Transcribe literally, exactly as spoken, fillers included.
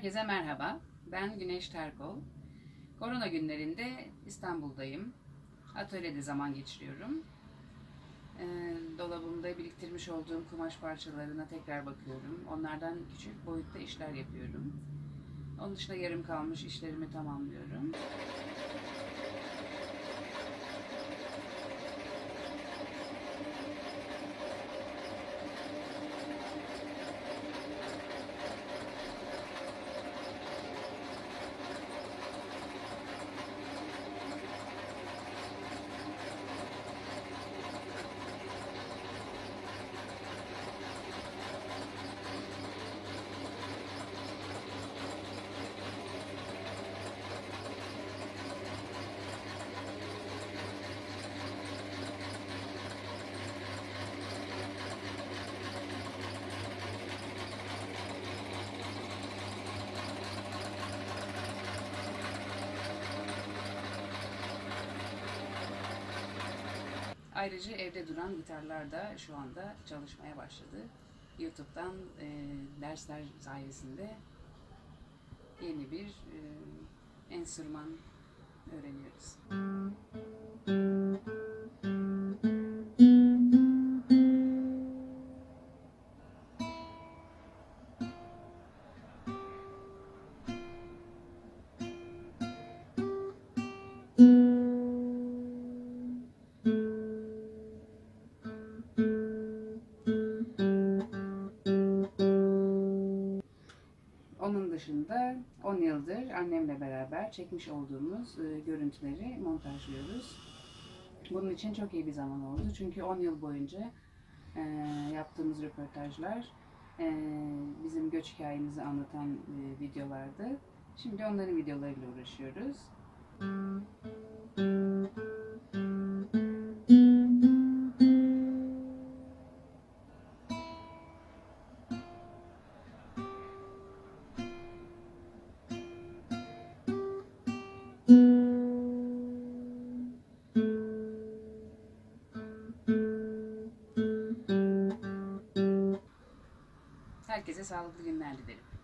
Herkese merhaba. Ben Güneş Terkol. Korona günlerinde İstanbul'dayım. Atölyede zaman geçiriyorum. Ee, dolabımda biriktirmiş olduğum kumaş parçalarına tekrar bakıyorum. Onlardan küçük boyutta işler yapıyorum. Onun dışında yarım kalmış işlerimi tamamlıyorum. Ayrıca evde duran gitarlar da şu anda çalışmaya başladı. YouTube'dan e, dersler sayesinde yeni bir e, enstrüman öğreniyoruz. Onun dışında on yıldır annemle beraber çekmiş olduğumuz e, görüntüleri montajlıyoruz. Bunun için çok iyi bir zaman oldu. Çünkü on yıl boyunca e, yaptığımız röportajlar e, bizim göç hikayemizi anlatan e, videolardı. Şimdi onların videolarıyla uğraşıyoruz. Herkese sağlıklı günler dilerim.